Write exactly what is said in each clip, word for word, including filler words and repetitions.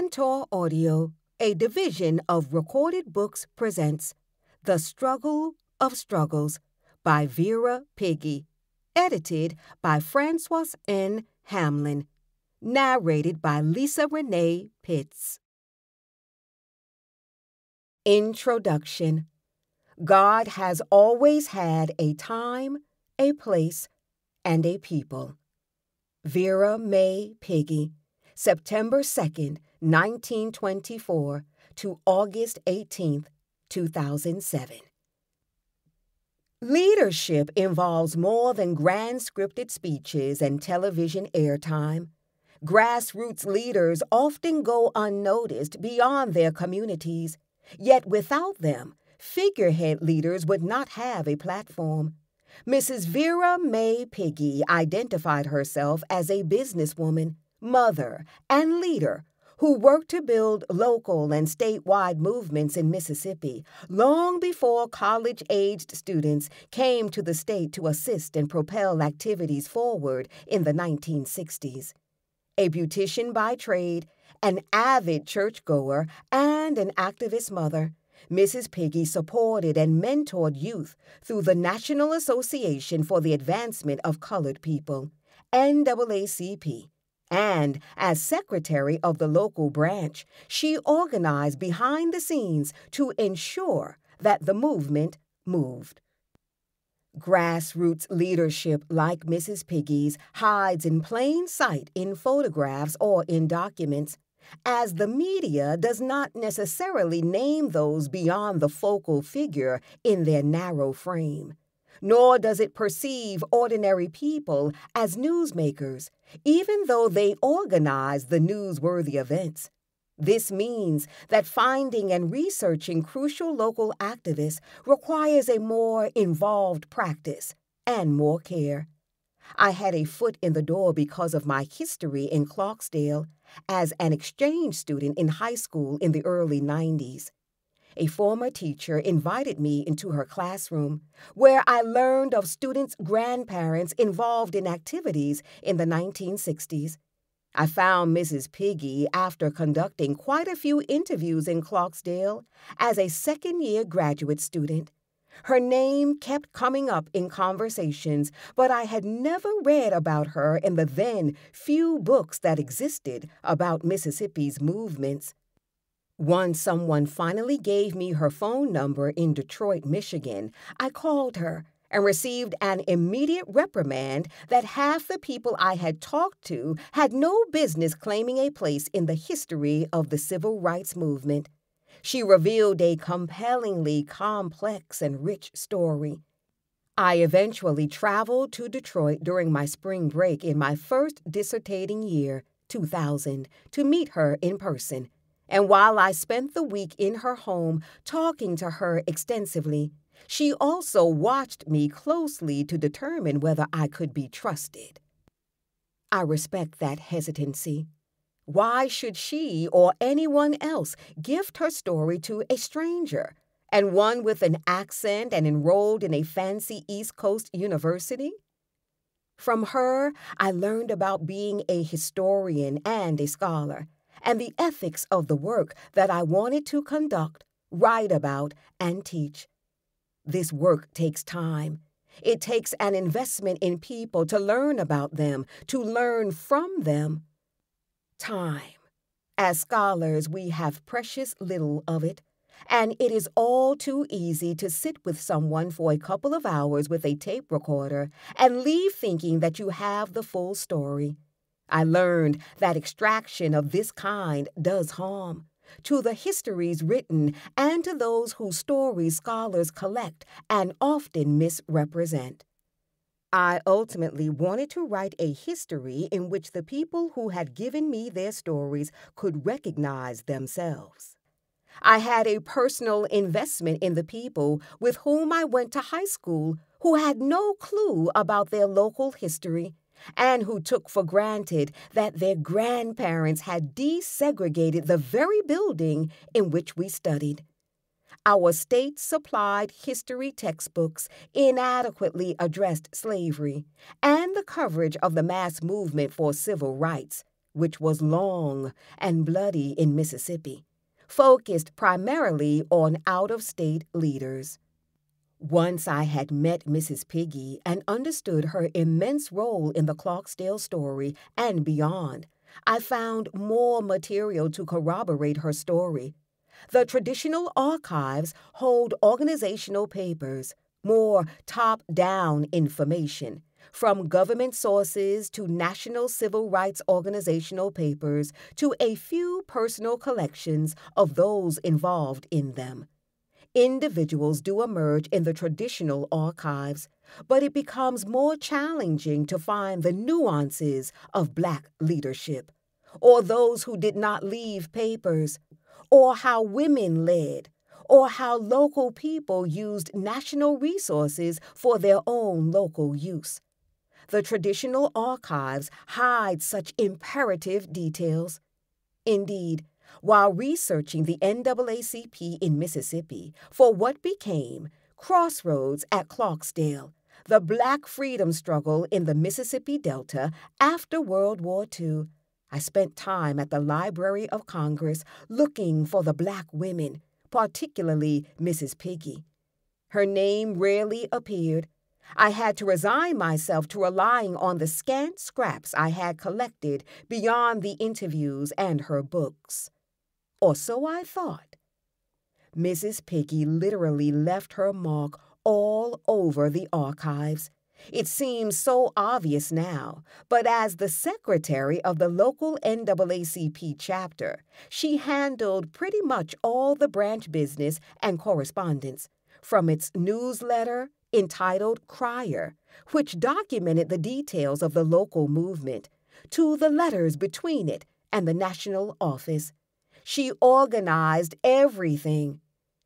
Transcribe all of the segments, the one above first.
Tantor Audio, a division of Recorded Books, presents The Struggle of Struggles by Vera Pigee, edited by Francois N. Hamlin, narrated by Lisa Reneé Pitts. Introduction. God has always had a time, a place, and a people. Vera May Pigee, September second, nineteen twenty-four to August eighteenth, two thousand seven. Leadership involves more than grand scripted speeches and television airtime. Grassroots leaders often go unnoticed beyond their communities, yet without them, figurehead leaders would not have a platform. Missus Vera May Pigee identified herself as a businesswoman, mother, and leader who worked to build local and statewide movements in Mississippi long before college-aged students came to the state to assist and propel activities forward in the nineteen sixties. A beautician by trade, an avid churchgoer, and an activist mother, Missus Pigee supported and mentored youth through the National Association for the Advancement of Colored People, N double A C P, and as secretary of the local branch, she organized behind the scenes to ensure that the movement moved. Grassroots leadership like Missus Pigee's hides in plain sight in photographs or in documents, as the media does not necessarily name those beyond the focal figure in their narrow frame, nor does it perceive ordinary people as newsmakers, even though they organize the newsworthy events. This means that finding and researching crucial local activists requires a more involved practice and more care. I had a foot in the door because of my history in Clarksdale as an exchange student in high school in the early nineties. A former teacher invited me into her classroom, where I learned of students' grandparents involved in activities in the nineteen sixties. I found Missus Pigee after conducting quite a few interviews in Clarksdale as a second-year graduate student. Her name kept coming up in conversations, but I had never read about her in the then few books that existed about Mississippi's movements. Once someone finally gave me her phone number in Detroit, Michigan, I called her and received an immediate reprimand that half the people I had talked to had no business claiming a place in the history of the civil rights movement. She revealed a compellingly complex and rich story. I eventually traveled to Detroit during my spring break in my first dissertating year, two thousand, to meet her in person. And while I spent the week in her home talking to her extensively, she also watched me closely to determine whether I could be trusted. I respect that hesitancy. Why should she or anyone else gift her story to a stranger, and one with an accent and enrolled in a fancy East Coast university? From her, I learned about being a historian and a scholar, and the ethics of the work that I wanted to conduct, write about, and teach. This work takes time. It takes an investment in people to learn about them, to learn from them. Time. As scholars, we have precious little of it, and it is all too easy to sit with someone for a couple of hours with a tape recorder and leave thinking that you have the full story. I learned that extraction of this kind does harm to the histories written and to those whose stories scholars collect and often misrepresent. I ultimately wanted to write a history in which the people who had given me their stories could recognize themselves. I had a personal investment in the people with whom I went to high school who had no clue about their local history, and who took for granted that their grandparents had desegregated the very building in which we studied. Our state-supplied history textbooks inadequately addressed slavery and the coverage of the mass movement for civil rights, which was long and bloody in Mississippi, focused primarily on out-of-state leaders. Once I had met Missus Pigee and understood her immense role in the Clarksdale story and beyond, I found more material to corroborate her story. The traditional archives hold organizational papers, more top-down information, from government sources to national civil rights organizational papers to a few personal collections of those involved in them. Individuals do emerge in the traditional archives, but it becomes more challenging to find the nuances of Black leadership, or those who did not leave papers, or how women led, or how local people used national resources for their own local use. The traditional archives hide such imperative details. Indeed, while researching the N double A C P in Mississippi for what became Crossroads at Clarksdale, the Black freedom struggle in the Mississippi Delta after World War Two, I spent time at the Library of Congress looking for the Black women, particularly Missus Pigee. Her name rarely appeared. I had to resign myself to relying on the scant scraps I had collected beyond the interviews and her books. Or so I thought. Missus Pigee literally left her mark all over the archives. It seems so obvious now, but as the secretary of the local N double A C P chapter, she handled pretty much all the branch business and correspondence, from its newsletter entitled Crier, which documented the details of the local movement, to the letters between it and the national office. She organized everything.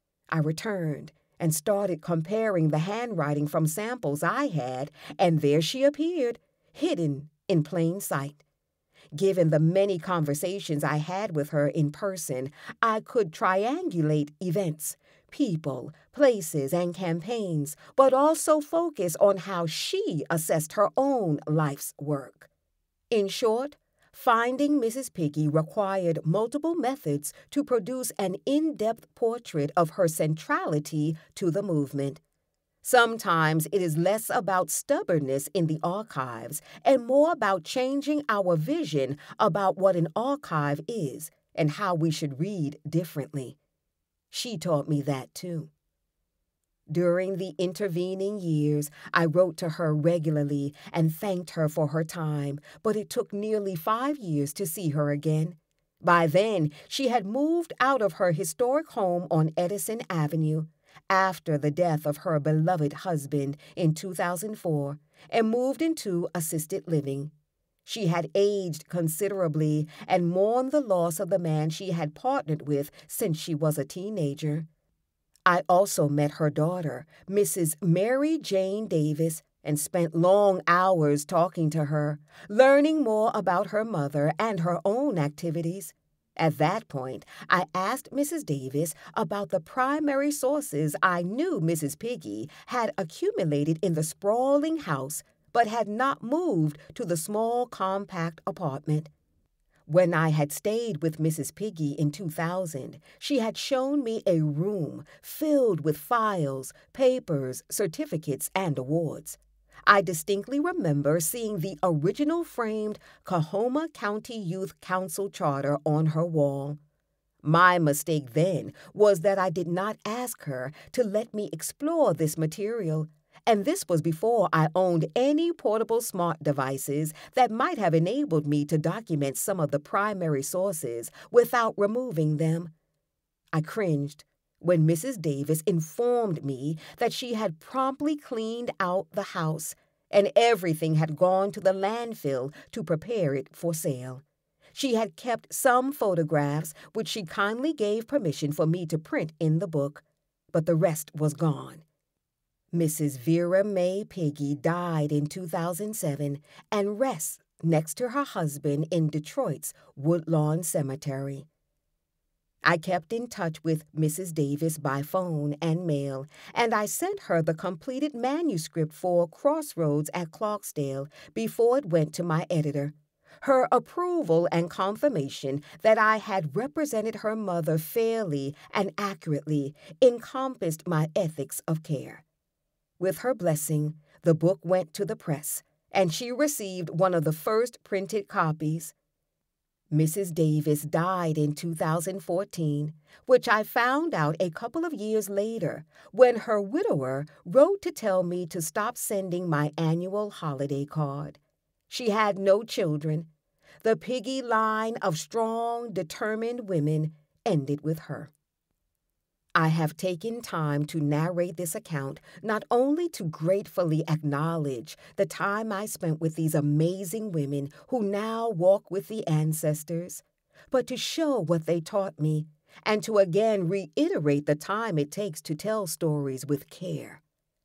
I returned and started comparing the handwriting from samples I had, and there she appeared, hidden in plain sight. Given the many conversations I had with her in person, I could triangulate events, people, places, and campaigns, but also focus on how she assessed her own life's work. In short, finding Missus Pigee required multiple methods to produce an in-depth portrait of her centrality to the movement. Sometimes it is less about stubbornness in the archives and more about changing our vision about what an archive is and how we should read differently. She taught me that too. During the intervening years, I wrote to her regularly and thanked her for her time, but it took nearly five years to see her again. By then, she had moved out of her historic home on Edison Avenue after the death of her beloved husband in two thousand four and moved into assisted living. She had aged considerably and mourned the loss of the man she had partnered with since she was a teenager. I also met her daughter, Missus Mary Jane Davis, and spent long hours talking to her, learning more about her mother and her own activities. At that point, I asked Missus Davis about the primary sources I knew Missus Pigee had accumulated in the sprawling house but had not moved to the small, compact apartment. When I had stayed with Missus Pigee in two thousand, she had shown me a room filled with files, papers, certificates, and awards. I distinctly remember seeing the original framed Coahoma County Youth Council charter on her wall. My mistake then was that I did not ask her to let me explore this material, and this was before I owned any portable smart devices that might have enabled me to document some of the primary sources without removing them. I cringed when Missus Davis informed me that she had promptly cleaned out the house and everything had gone to the landfill to prepare it for sale. She had kept some photographs, which she kindly gave permission for me to print in the book, but the rest was gone. Missus Vera May Pigee died in two thousand seven and rests next to her husband in Detroit's Woodlawn Cemetery. I kept in touch with Missus Davis by phone and mail, and I sent her the completed manuscript for Crossroads at Clarksdale before it went to my editor. Her approval and confirmation that I had represented her mother fairly and accurately encompassed my ethics of care. With her blessing, the book went to the press, and she received one of the first printed copies. Missus Davis died in two thousand fourteen, which I found out a couple of years later when her widower wrote to tell me to stop sending my annual holiday card. She had no children. The Pigee line of strong, determined women ended with her. I have taken time to narrate this account not only to gratefully acknowledge the time I spent with these amazing women who now walk with the ancestors, but to show what they taught me and to again reiterate the time it takes to tell stories with care.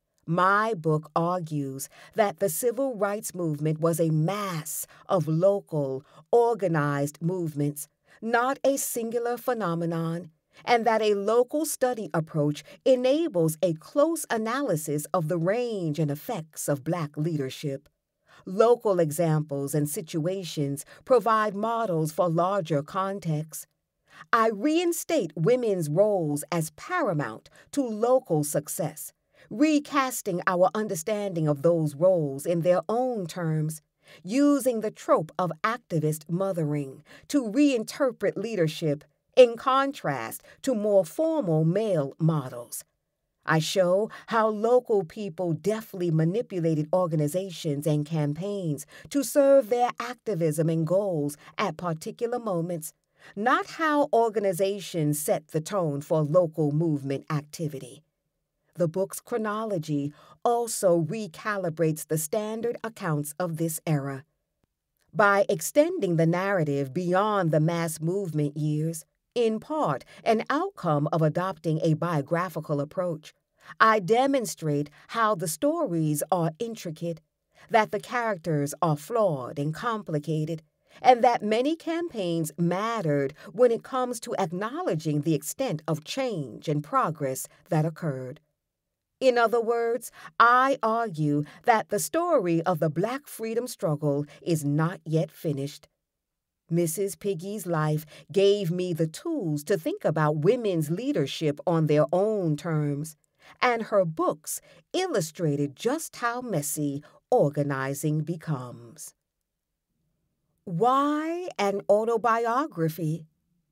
My book argues that the civil rights movement was a mass of local, organized movements, not a singular phenomenon, and that a local study approach enables a close analysis of the range and effects of Black leadership. Local examples and situations provide models for larger contexts. I reinstate women's roles as paramount to local success, recasting our understanding of those roles in their own terms, using the trope of activist mothering to reinterpret leadership in contrast to more formal male models. I show how local people deftly manipulated organizations and campaigns to serve their activism and goals at particular moments, not how organizations set the tone for local movement activity. The book's chronology also recalibrates the standard accounts of this era. By extending the narrative beyond the mass movement years, in part an outcome of adopting a biographical approach, I demonstrate how the stories are intricate, that the characters are flawed and complicated, and that many campaigns mattered when it comes to acknowledging the extent of change and progress that occurred. In other words, I argue that the story of the Black freedom struggle is not yet finished. Missus Pigee's life gave me the tools to think about women's leadership on their own terms, and her books illustrated just how messy organizing becomes. Why an autobiography?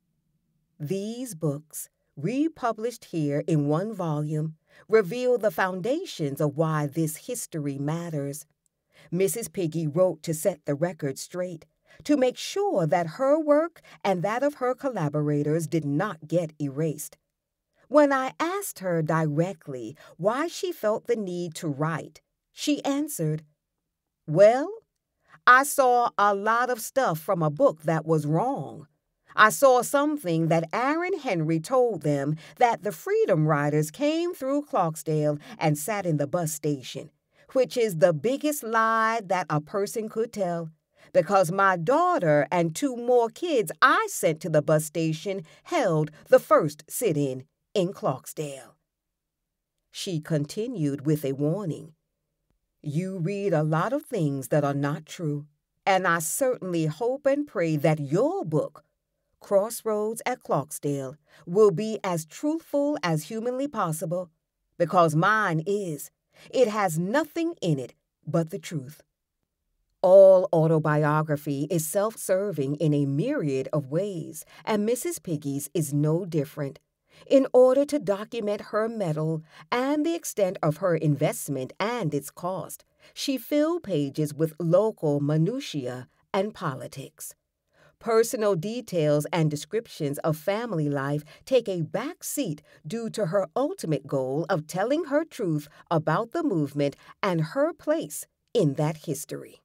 These books, republished here in one volume, reveal the foundations of why this history matters. Missus Pigee wrote to set the record straight, to make sure that her work and that of her collaborators did not get erased. When I asked her directly why she felt the need to write, she answered, "Well, I saw a lot of stuff from a book that was wrong. I saw something that Aaron Henry told them that the Freedom Riders came through Clarksdale and sat in the bus station, which is the biggest lie that a person could tell, because my daughter and two more kids I sent to the bus station held the first sit-in in Clarksdale." She continued with a warning. "You read a lot of things that are not true, and I certainly hope and pray that your book, Crossroads at Clarksdale, will be as truthful as humanly possible, because mine is. It has nothing in it but the truth." All autobiography is self-serving in a myriad of ways, and Missus Pigee's is no different. In order to document her mettle and the extent of her investment and its cost, she filled pages with local minutiae and politics. Personal details and descriptions of family life take a back seat due to her ultimate goal of telling her truth about the movement and her place in that history.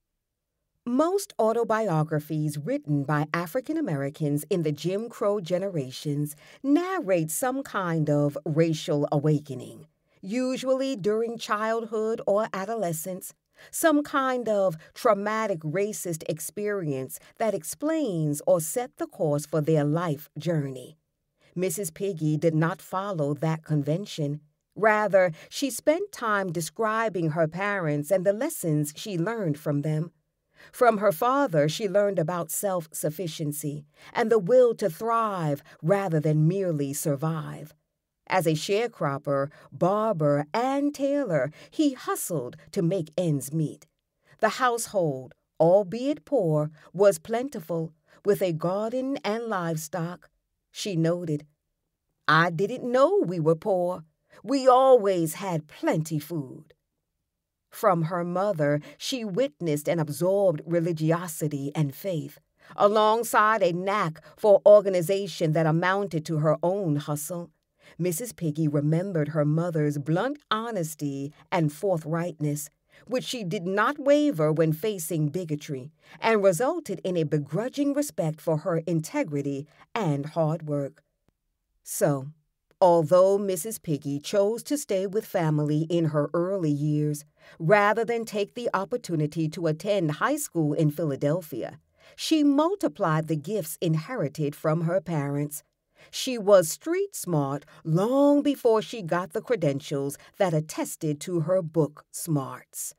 Most autobiographies written by African Americans in the Jim Crow generations narrate some kind of racial awakening, usually during childhood or adolescence, some kind of traumatic racist experience that explains or set the course for their life journey. Missus Pigee did not follow that convention. Rather, she spent time describing her parents and the lessons she learned from them. From her father, she learned about self-sufficiency and the will to thrive rather than merely survive. As a sharecropper, barber, and tailor, he hustled to make ends meet. The household, albeit poor, was plentiful, with a garden and livestock. She noted, "I didn't know we were poor. We always had plenty food." From her mother, she witnessed and absorbed religiosity and faith, alongside a knack for organization that amounted to her own hustle. Missus Pigee remembered her mother's blunt honesty and forthrightness, which she did not waver when facing bigotry, and resulted in a begrudging respect for her integrity and hard work. So, although Missus Pigee chose to stay with family in her early years, rather than take the opportunity to attend high school in Philadelphia, she multiplied the gifts inherited from her parents. She was street smart long before she got the credentials that attested to her book smarts.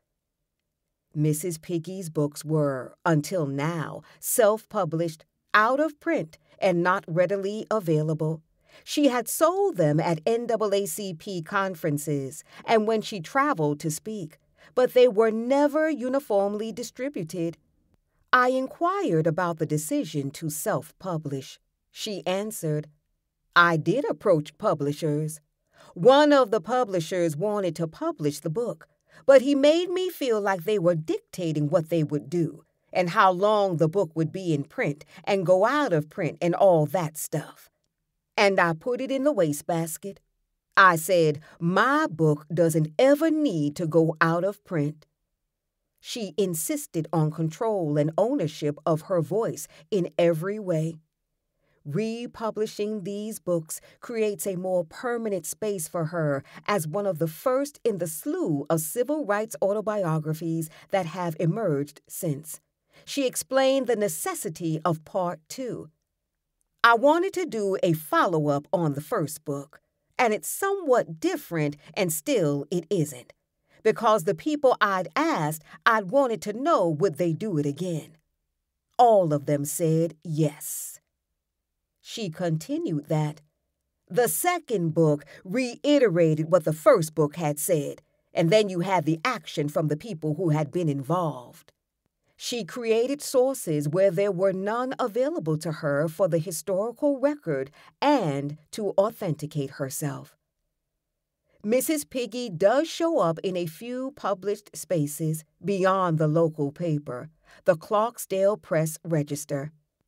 Missus Pigee's books were, until now, self-published, out of print, and not readily available. She had sold them at N double A C P conferences and when she traveled to speak, but they were never uniformly distributed. I inquired about the decision to self-publish. She answered, "I did approach publishers. One of the publishers wanted to publish the book, but he made me feel like they were dictating what they would do and how long the book would be in print and go out of print and all that stuff. And I put it in the wastebasket. I said, my book doesn't ever need to go out of print." She insisted on control and ownership of her voice in every way. Republishing these books creates a more permanent space for her as one of the first in the slew of civil rights autobiographies that have emerged since. She explained the necessity of Part Two. "I wanted to do a follow-up on the first book, and it's somewhat different, and still it isn't, because the people I'd asked, I'd wanted to know would they do it again. All of them said yes." She continued that the second book reiterated what the first book had said, and then you had the action from the people who had been involved. She created sources where there were none available to her for the historical record and to authenticate herself. Missus Pigee does show up in a few published spaces beyond the local paper, the Clarksdale Press Register.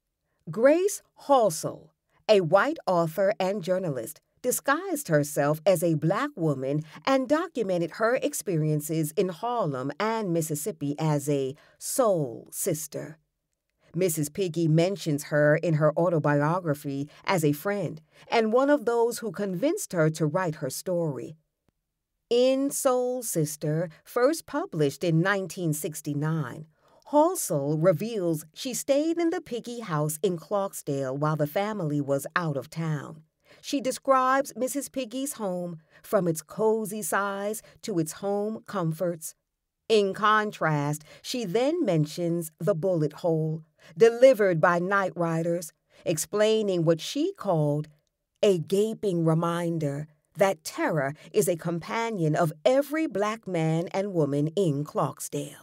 Grace Halsell, a white author and journalist, disguised herself as a black woman and documented her experiences in Harlem and Mississippi as a soul sister. Missus Pigee mentions her in her autobiography as a friend and one of those who convinced her to write her story. In Soul Sister, first published in nineteen sixty-nine, Halsell reveals she stayed in the Pigee house in Clarksdale while the family was out of town. She describes Missus Pigee's home, from its cozy size to its home comforts. In contrast, she then mentions the bullet hole, delivered by night riders, explaining what she called a gaping reminder that terror is a companion of every black man and woman in Clarksdale.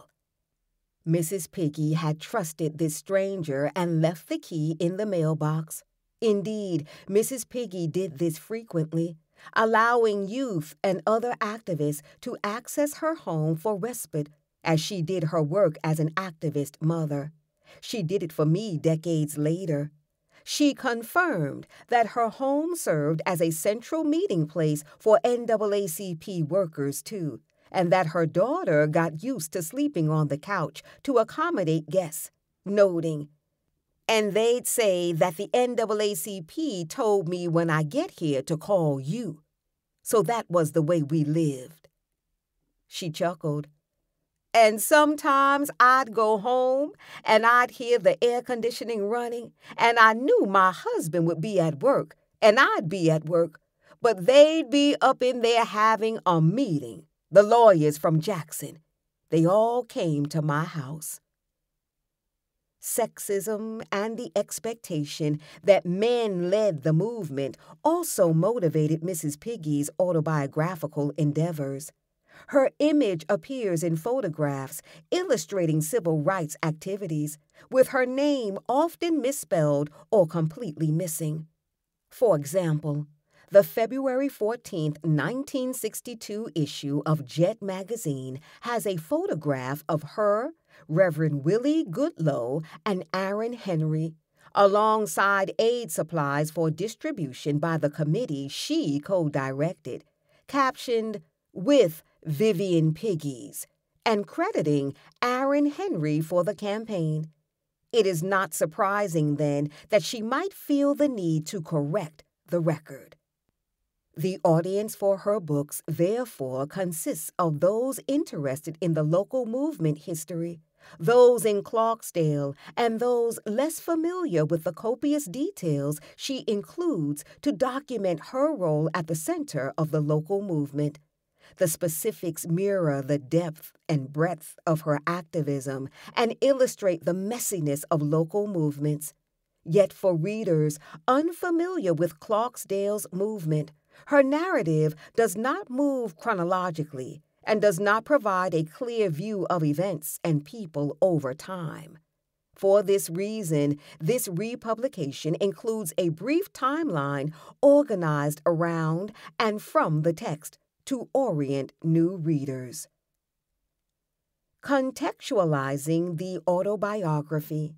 Missus Pigee had trusted this stranger and left the key in the mailbox. Indeed, Missus Pigee did this frequently, allowing youth and other activists to access her home for respite, as she did her work as an activist mother. She did it for me decades later. She confirmed that her home served as a central meeting place for N double A C P workers, too, and that her daughter got used to sleeping on the couch to accommodate guests, noting, "And they'd say that the N double A C P told me when I get here to call you. So that was the way we lived." She chuckled. "And sometimes I'd go home and I'd hear the air conditioning running, and I knew my husband would be at work and I'd be at work, but they'd be up in there having a meeting, the lawyers from Jackson. They all came to my house." Sexism and the expectation that men led the movement also motivated Missus Pigee's autobiographical endeavors. Her image appears in photographs illustrating civil rights activities, with her name often misspelled or completely missing. For example, the February fourteenth, nineteen sixty-two issue of Jet magazine has a photograph of her, Reverend Willie Goodloe, and Aaron Henry, alongside aid supplies for distribution by the committee she co-directed, captioned, "With Vivian Piggees," and crediting Aaron Henry for the campaign. It is not surprising, then, that she might feel the need to correct the record. The audience for her books, therefore, consists of those interested in the local movement history, those in Clarksdale, and those less familiar with the copious details she includes to document her role at the center of the local movement. The specifics mirror the depth and breadth of her activism and illustrate the messiness of local movements. Yet for readers unfamiliar with Clarksdale's movement, her narrative does not move chronologically and does not provide a clear view of events and people over time. For this reason, this republication includes a brief timeline organized around and from the text to orient new readers. Contextualizing the autobiography.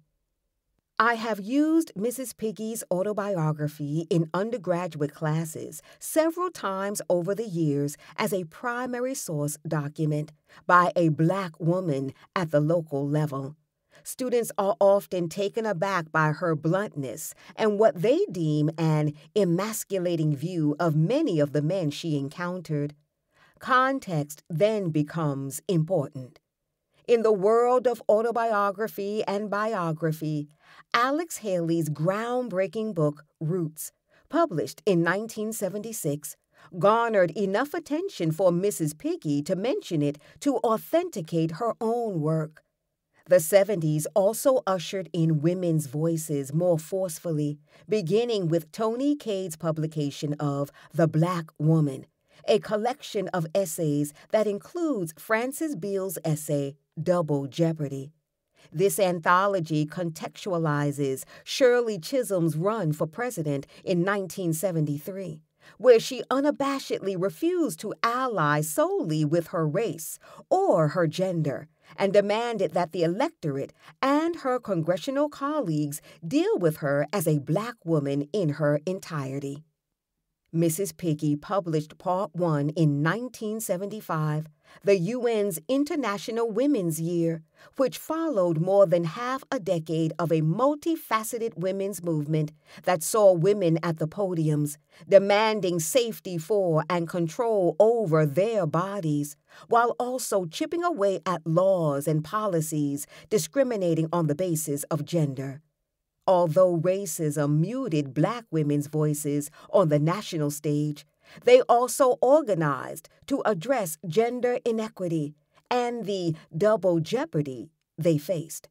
I have used Missus Pigee's autobiography in undergraduate classes several times over the years as a primary source document by a Black woman at the local level. Students are often taken aback by her bluntness and what they deem an emasculating view of many of the men she encountered. Context then becomes important. In the world of autobiography and biography, Alex Haley's groundbreaking book, Roots, published in nineteen seventy-six, garnered enough attention for Missus Pigee to mention it to authenticate her own work. The seventies also ushered in women's voices more forcefully, beginning with Toni Cade's publication of The Black Woman, a collection of essays that includes Frances Beale's essay, Double Jeopardy. This anthology contextualizes Shirley Chisholm's run for president in nineteen seventy-three, where she unabashedly refused to ally solely with her race or her gender, and demanded that the electorate and her congressional colleagues deal with her as a Black woman in her entirety. Missus Pigee published Part One in nineteen seventy-five, the U N's International Women's Year, which followed more than half a decade of a multifaceted women's movement that saw women at the podiums, demanding safety for and control over their bodies, while also chipping away at laws and policies discriminating on the basis of gender. Although racism muted Black women's voices on the national stage, they also organized to address gender inequity and the double jeopardy they faced.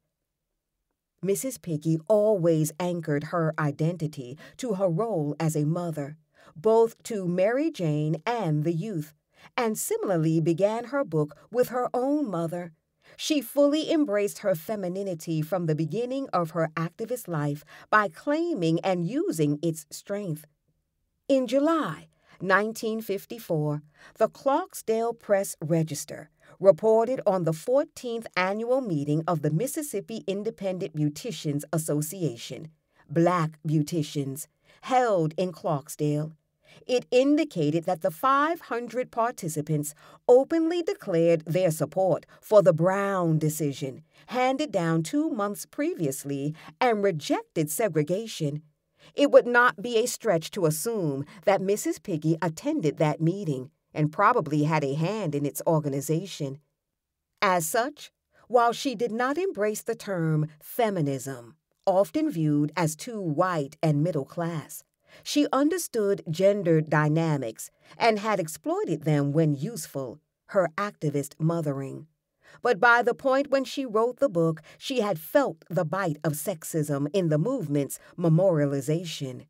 Missus Pigee always anchored her identity to her role as a mother, both to Mary Jane and the youth, and similarly began her book with her own mother. She fully embraced her femininity from the beginning of her activist life by claiming and using its strength. In July nineteen fifty-four, the Clarksdale Press Register reported on the fourteenth annual meeting of the Mississippi Independent Beauticians Association, Black Beauticians, held in Clarksdale. It indicated that the five hundred participants openly declared their support for the Brown decision, handed down two months previously, and rejected segregation. It would not be a stretch to assume that Missus Pigee attended that meeting and probably had a hand in its organization. As such, while she did not embrace the term feminism, often viewed as too white and middle class, she understood gender dynamics and had exploited them when useful, her activist mothering. but by the point when she wrote the book, she had felt the bite of sexism in the movement's memorialization.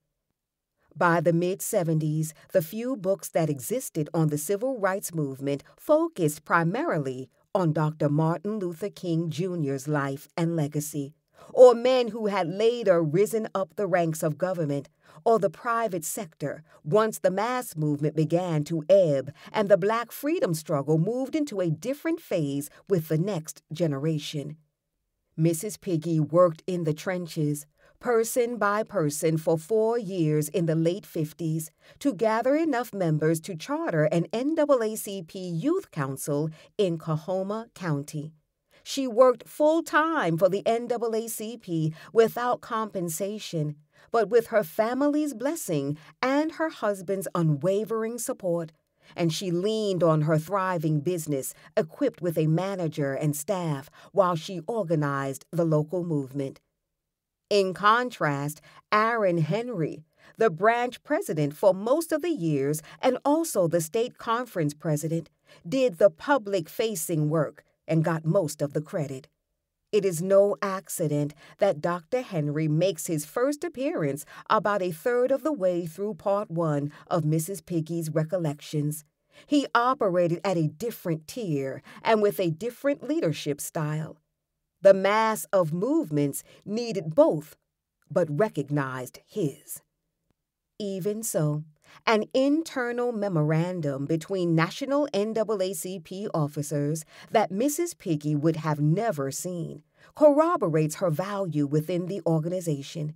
By the mid-seventies, the few books that existed on the civil rights movement focused primarily on Doctor Martin Luther King Junior's life and legacy, or men who had later risen up the ranks of government or the private sector once the mass movement began to ebb and the Black freedom struggle moved into a different phase with the next generation. Missus Pigee worked in the trenches, person by person, for four years in the late fifties to gather enough members to charter an N double A C P youth council in Coahoma County. She worked full-time for the N double A C P without compensation, but with her family's blessing and her husband's unwavering support, and she leaned on her thriving business, equipped with a manager and staff, while she organized the local movement. In contrast, Aaron Henry, the branch president for most of the years and also the state conference president, did the public-facing work and got most of the credit. It is no accident that Doctor Henry makes his first appearance about a third of the way through part one of Missus Pigee's recollections. He operated at a different tier and with a different leadership style. The mass of movements needed both, but recognized his. Even so, an internal memorandum between national N double A C P officers that Missus Pigee would have never seen corroborates her value within the organization.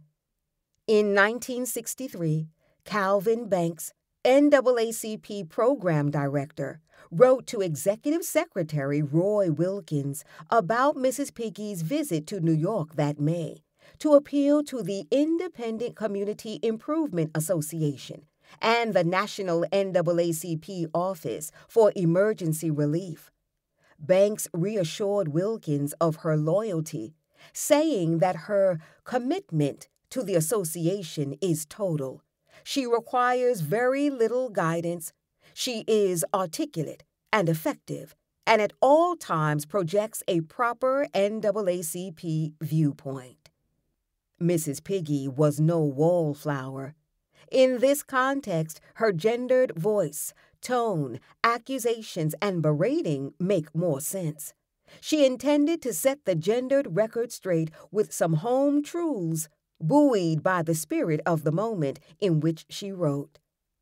In nineteen sixty-three, Calvin Banks, N double A C P program director, wrote to Executive Secretary Roy Wilkins about Missus Pigee's visit to New York that May to appeal to the Independent Community Improvement Association and the National N double A C P Office for Emergency Relief. Banks reassured Wilkins of her loyalty, saying that her commitment to the association is total. She requires very little guidance. She is articulate and effective, and at all times projects a proper N double A C P viewpoint. Missus Pigee was no wallflower. In this context, her gendered voice, tone, accusations, and berating make more sense. She intended to set the gendered record straight with some home truths, buoyed by the spirit of the moment in which she wrote.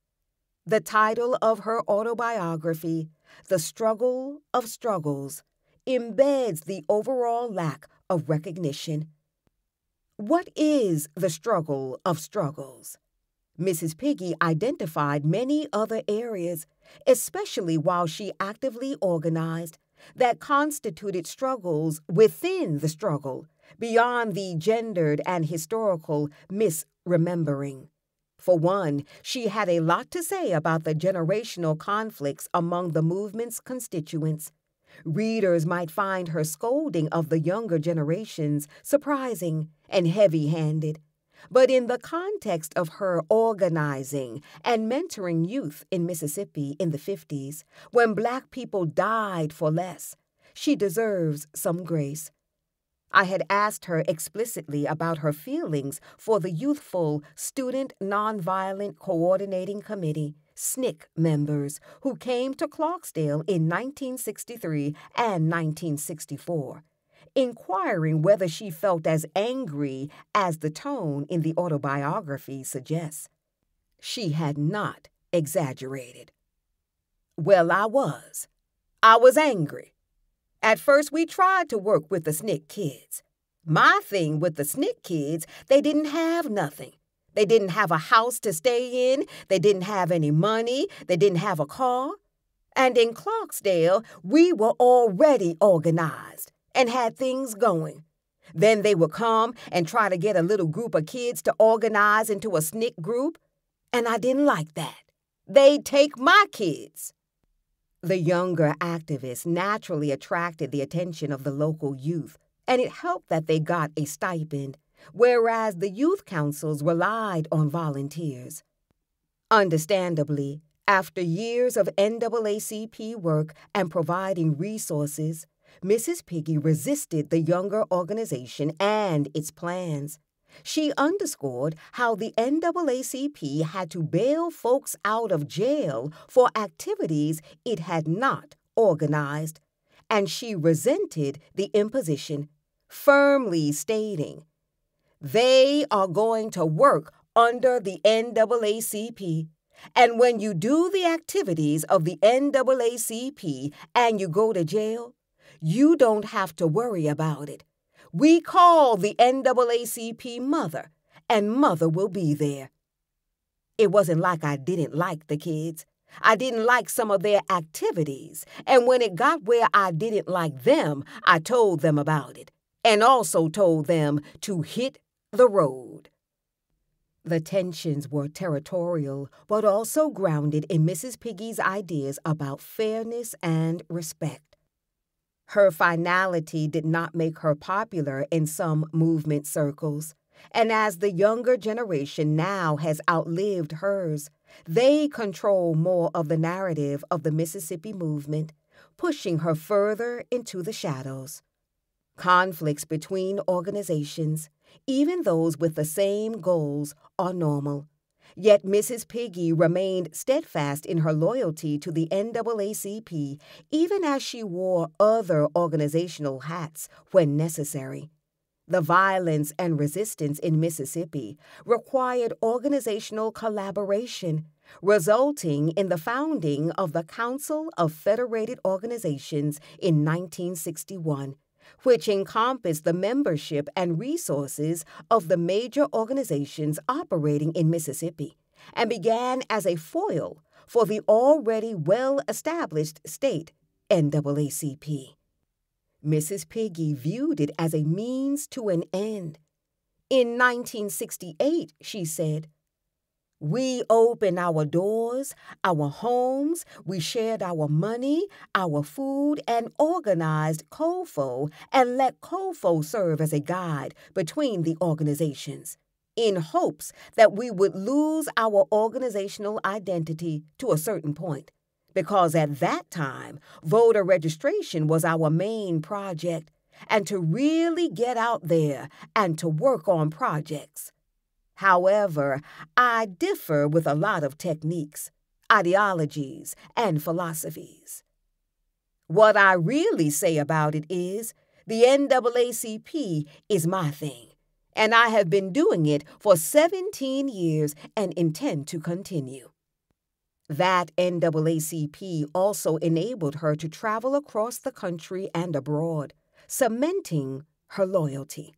The title of her autobiography, The Struggle of Struggles, embeds the overall lack of recognition. What is the struggle of struggles? Missus Pigee identified many other areas, especially while she actively organized, that constituted struggles within the struggle, beyond the gendered and historical misremembering. For one, she had a lot to say about the generational conflicts among the movement's constituents. Readers might find her scolding of the younger generations surprising and heavy-handed. But in the context of her organizing and mentoring youth in Mississippi in the fifties, when Black people died for less, she deserves some grace. I had asked her explicitly about her feelings for the youthful Student Nonviolent Coordinating Committee, S N C C members who came to Clarksdale in nineteen sixty-three and nineteen sixty-four, inquiring whether she felt as angry as the tone in the autobiography suggests. She had not exaggerated. Well, I was. I was angry. At first, we tried to work with the S N C C kids. My thing with the S N C C kids, they didn't have nothing. They didn't have a house to stay in. They didn't have any money. They didn't have a car. And in Clarksdale, we were already organized and had things going. Then they would come and try to get a little group of kids to organize into a S N C C group, and I didn't like that. They'd take my kids. The younger activists naturally attracted the attention of the local youth, and it helped that they got a stipend, whereas the youth councils relied on volunteers. Understandably, after years of N double A C P work and providing resources, Missus Pigee resisted the younger organization and its plans. She underscored how the N double A C P had to bail folks out of jail for activities it had not organized, and she resented the imposition, firmly stating, "They are going to work under the N double A C P, and when you do the activities of the N double A C P and you go to jail, you don't have to worry about it. We call the N double A C P Mother, and Mother will be there." It wasn't like I didn't like the kids. I didn't like some of their activities, and when it got where I didn't like them, I told them about it, and also told them to hit the road. The tensions were territorial, but also grounded in Missus Pigee's ideas about fairness and respect. Her finality did not make her popular in some movement circles, and as the younger generation now has outlived hers, they control more of the narrative of the Mississippi movement, pushing her further into the shadows. Conflicts between organizations, even those with the same goals, are normal. Yet Missus Pigee remained steadfast in her loyalty to the N double A C P, even as she wore other organizational hats when necessary. The violence and resistance in Mississippi required organizational collaboration, resulting in the founding of the Council of Federated Organizations in nineteen sixty-one, which encompassed the membership and resources of the major organizations operating in Mississippi, and began as a foil for the already well-established state N double A C P. Missus Pigee viewed it as a means to an end. In nineteen sixty-eight, she said, "We opened our doors, our homes, we shared our money, our food, and organized C O F O and let C O F O serve as a guide between the organizations, in hopes that we would lose our organizational identity to a certain point, because at that time, voter registration was our main project, and to really get out there and to work on projects. However, I differ with a lot of techniques, ideologies, and philosophies. What I really say about it is the N double A C P is my thing, and I have been doing it for seventeen years and intend to continue." That N double A C P also enabled her to travel across the country and abroad, cementing her loyalty.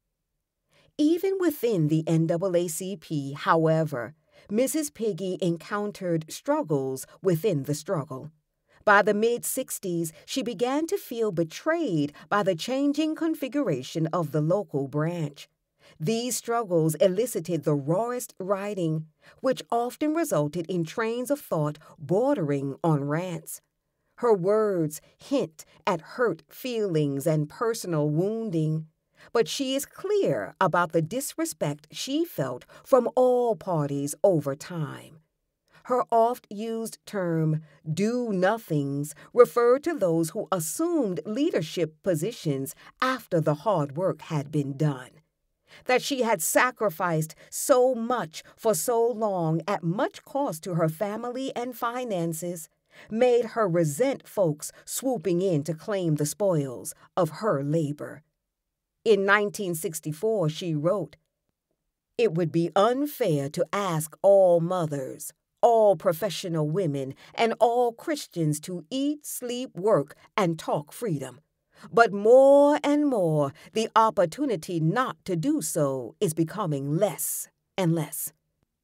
Even within the N double A C P, however, Missus Pigee encountered struggles within the struggle. By the mid-sixties, she began to feel betrayed by the changing configuration of the local branch. These struggles elicited the rawest writing, which often resulted in trains of thought bordering on rants. Her words hint at hurt feelings and personal wounding, but she is clear about the disrespect she felt from all parties over time. Her oft-used term, do-nothings, referred to those who assumed leadership positions after the hard work had been done. That she had sacrificed so much for so long at much cost to her family and finances made her resent folks swooping in to claim the spoils of her labor. In nineteen sixty-four, she wrote, "It would be unfair to ask all mothers, all professional women, and all Christians to eat, sleep, work, and talk freedom. But more and more, the opportunity not to do so is becoming less and less."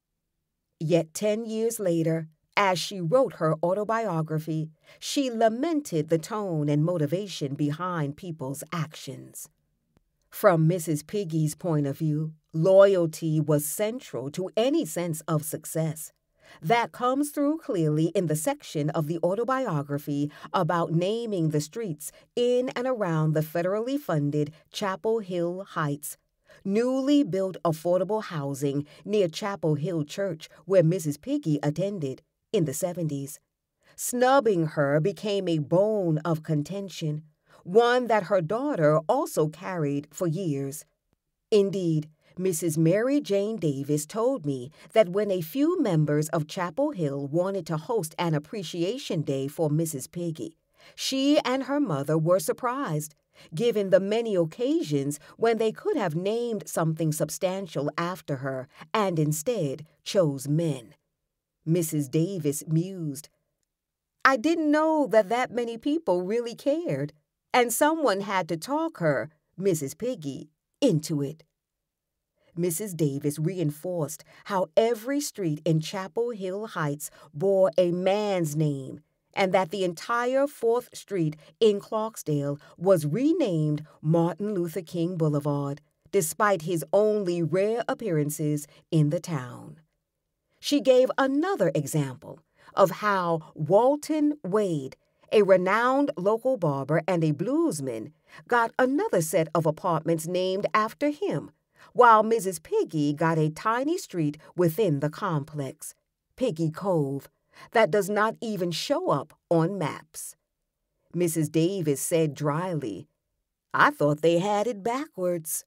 Yet ten years later, as she wrote her autobiography, she lamented the tone and motivation behind people's actions. From Missus Pigee's point of view, loyalty was central to any sense of success. That comes through clearly in the section of the autobiography about naming the streets in and around the federally funded Chapel Hill Heights, newly built affordable housing near Chapel Hill Church, where Missus Pigee attended in the seventies. Snubbing her became a bone of contention, one that her daughter also carried for years. Indeed, Missus Mary Jane Davis told me that when a few members of Chapel Hill wanted to host an appreciation day for Missus Pigee, she and her mother were surprised, given the many occasions when they could have named something substantial after her and instead chose men. Missus Davis mused, "I didn't know that that many people really cared, and someone had to talk her, Missus Pigee, into it." Missus Davis reinforced how every street in Chapel Hill Heights bore a man's name, and that the entire fourth Street in Clarksdale was renamed Martin Luther King Boulevard, despite his only rare appearances in the town. She gave another example of how Walton Wade, a renowned local barber and a bluesman, got another set of apartments named after him, while Missus Pigee got a tiny street within the complex, Piggy Cove, that does not even show up on maps. Missus Davis said dryly, "I thought they had it backwards."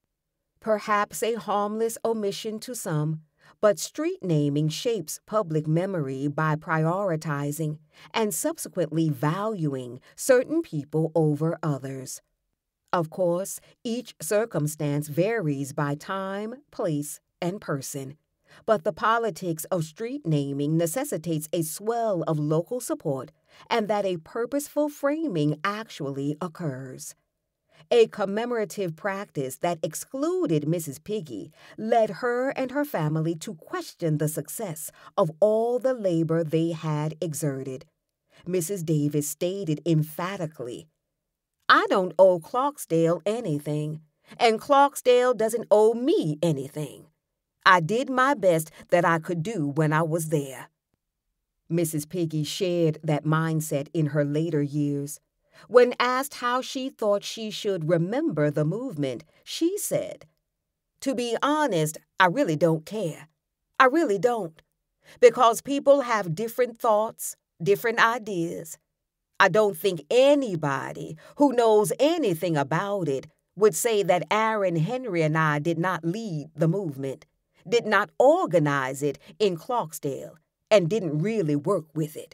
Perhaps a harmless omission to some, but street naming shapes public memory by prioritizing and subsequently valuing certain people over others. Of course, each circumstance varies by time, place, and person, but the politics of street naming necessitates a swell of local support and that a purposeful framing actually occurs. A commemorative practice that excluded Missus Pigee led her and her family to question the success of all the labor they had exerted. Missus Davis stated emphatically, "I don't owe Clarksdale anything, and Clarksdale doesn't owe me anything. I did my best that I could do when I was there." Missus Pigee shared that mindset in her later years. When asked how she thought she should remember the movement, she said, "To be honest, I really don't care. I really don't. Because people have different thoughts, different ideas. I don't think anybody who knows anything about it would say that Aaron Henry and I did not lead the movement, did not organize it in Clarksdale, and didn't really work with it."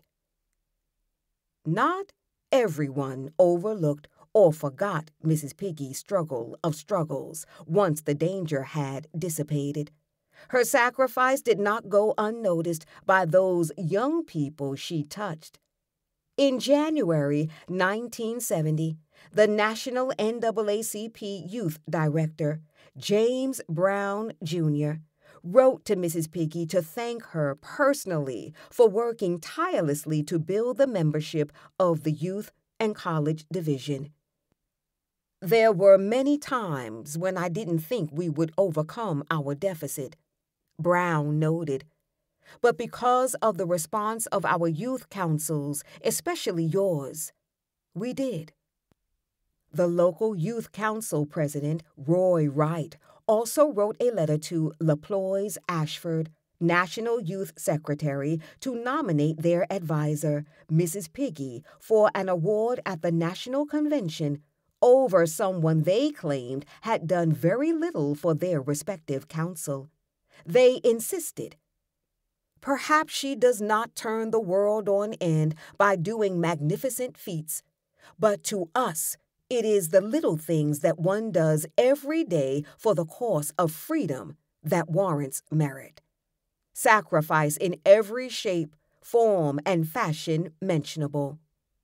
Not everyone overlooked or forgot Missus Pigee's struggle of struggles once the danger had dissipated. Her sacrifice did not go unnoticed by those young people she touched. In January nineteen seventy, the National N double A C P Youth Director, James Brown, Junior, wrote to Missus Pigee to thank her personally for working tirelessly to build the membership of the Youth and College Division. "There were many times when I didn't think we would overcome our deficit," Brown noted. "But because of the response of our youth councils, especially yours, we did." The local youth council president, Roy Wright, also wrote a letter to LaPloys Ashford, National Youth Secretary, to nominate their advisor, Missus Pigee, for an award at the National Convention over someone they claimed had done very little for their respective council. They insisted, "Perhaps she does not turn the world on end by doing magnificent feats, but to us, it is the little things that one does every day for the cause of freedom that warrants merit. Sacrifice in every shape, form, and fashion mentionable."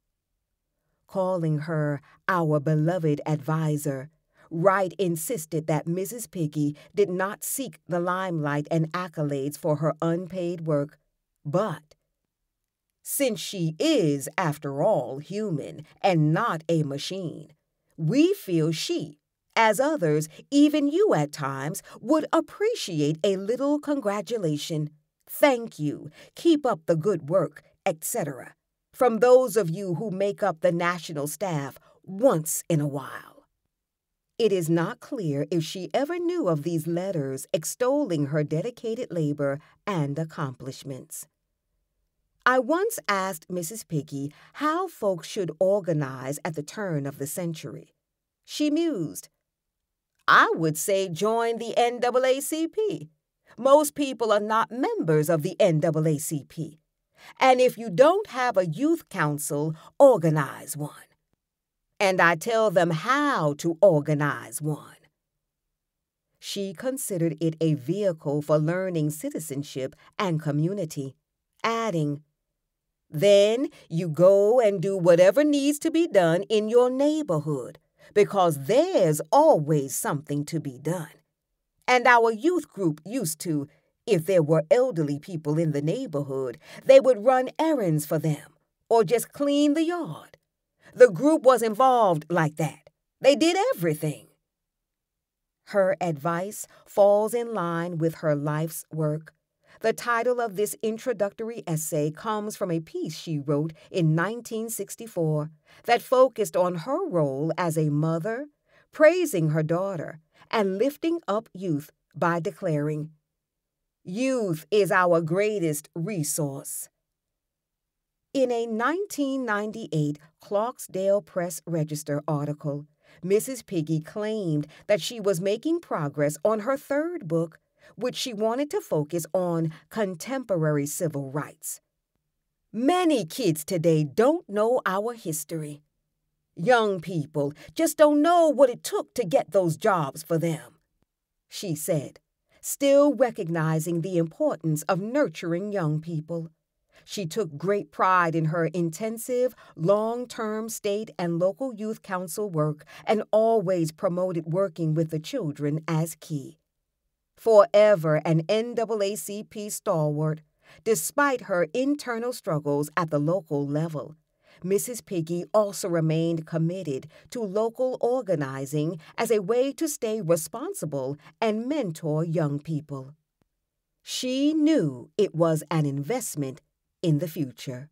Calling her our beloved advisor, Wright insisted that Missus Pigee did not seek the limelight and accolades for her unpaid work, but, "Since she is, after all, human and not a machine, we feel she, as others, even you at times, would appreciate a little congratulation. Thank you, keep up the good work, et cetera, from those of you who make up the national staff once in a while." It is not clear if she ever knew of these letters extolling her dedicated labor and accomplishments. I once asked Missus Pigee how folks should organize at the turn of the century. She mused. I would say join the N double A C P. Most people are not members of the N double A C P. And if you don't have a youth council, organize one. And I tell them how to organize one. She considered it a vehicle for learning citizenship and community, adding, then you go and do whatever needs to be done in your neighborhood, because there's always something to be done. And our youth group used to, if there were elderly people in the neighborhood, they would run errands for them or just clean the yard. The group was involved like that. They did everything. Her advice falls in line with her life's work. The title of this introductory essay comes from a piece she wrote in nineteen sixty-four that focused on her role as a mother, praising her daughter, and lifting up youth by declaring, "Youth is our greatest resource." In a nineteen ninety-eight Clarksdale Press Register article, Missus Pigee claimed that she was making progress on her third book, which she wanted to focus on contemporary civil rights. Many kids today don't know our history. Young people just don't know what it took to get those jobs for them, she said, still recognizing the importance of nurturing young people. She took great pride in her intensive, long-term state and local youth council work and always promoted working with the children as key. Forever an N double A C P stalwart, despite her internal struggles at the local level, Missus Pigee also remained committed to local organizing as a way to stay responsible and mentor young people. She knew it was an investment in the future.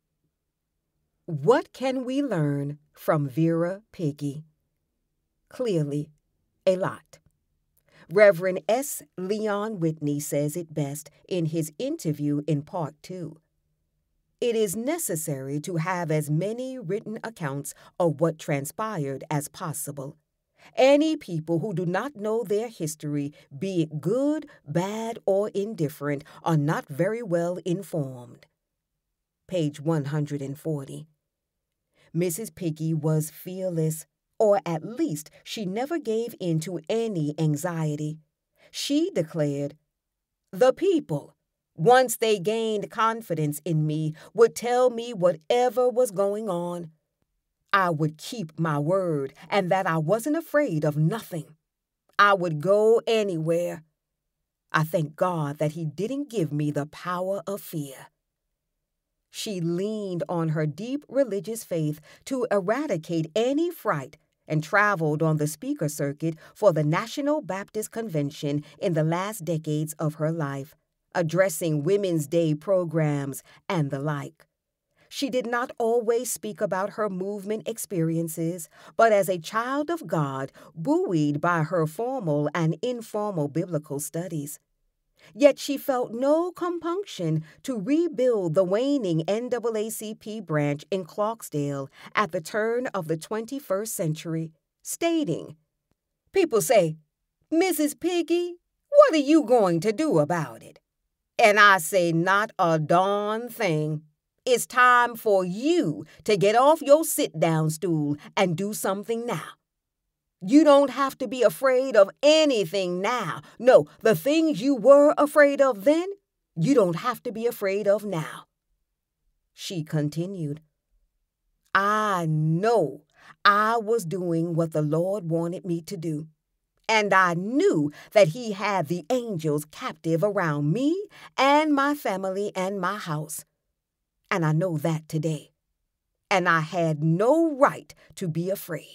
What can we learn from Vera Pigee? Clearly, a lot. Reverend S. Leon Whitney says it best in his interview in Part two. It is necessary to have as many written accounts of what transpired as possible. Any people who do not know their history, be it good, bad, or indifferent, are not very well informed. Page one hundred forty. Missus Pigee was fearless, or at least she never gave in to any anxiety. She declared, "The people, once they gained confidence in me, would tell me whatever was going on. I would keep my word and that I wasn't afraid of nothing. I would go anywhere. I thank God that He didn't give me the power of fear." She leaned on her deep religious faith to eradicate any fright and traveled on the speaker circuit for the National Baptist Convention in the last decades of her life, addressing Women's Day programs and the like. She did not always speak about her movement experiences, but as a child of God, buoyed by her formal and informal biblical studies. Yet she felt no compunction to rebuild the waning N double A C P branch in Clarksdale at the turn of the twenty-first century, stating, "People say, 'Missus Pigee, what are you going to do about it?' And I say, not a darn thing. It's time for you to get off your sit-down stool and do something now. You don't have to be afraid of anything now. No, the things you were afraid of then, you don't have to be afraid of now." She continued, "I know I was doing what the Lord wanted me to do, and I knew that He had the angels captive around me and my family and my house. And I know that today. And I had no right to be afraid."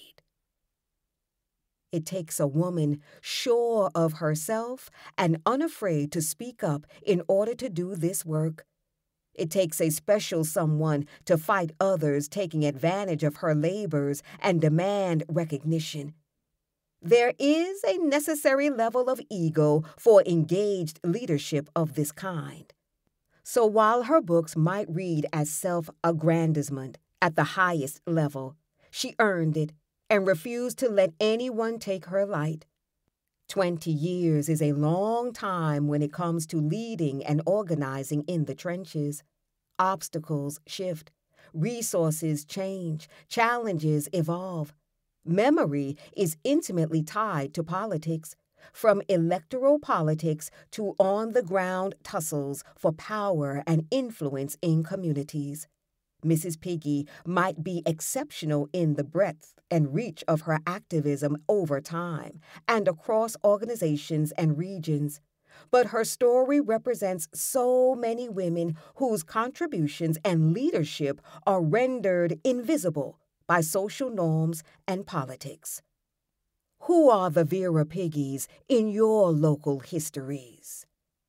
It takes a woman sure of herself and unafraid to speak up in order to do this work. It takes a special someone to fight others taking advantage of her labors and demand recognition. There is a necessary level of ego for engaged leadership of this kind. So while her books might read as self-aggrandizement at the highest level, she earned it and refused to let anyone take her light. Twenty years is a long time when it comes to leading and organizing in the trenches. Obstacles shift, resources change, challenges evolve. Memory is intimately tied to politics, from electoral politics to on-the-ground tussles for power and influence in communities. Missus Pigee might be exceptional in the breadth and reach of her activism over time and across organizations and regions, but her story represents so many women whose contributions and leadership are rendered invisible by social norms and politics. Who are the Vera Pigees in your local histories?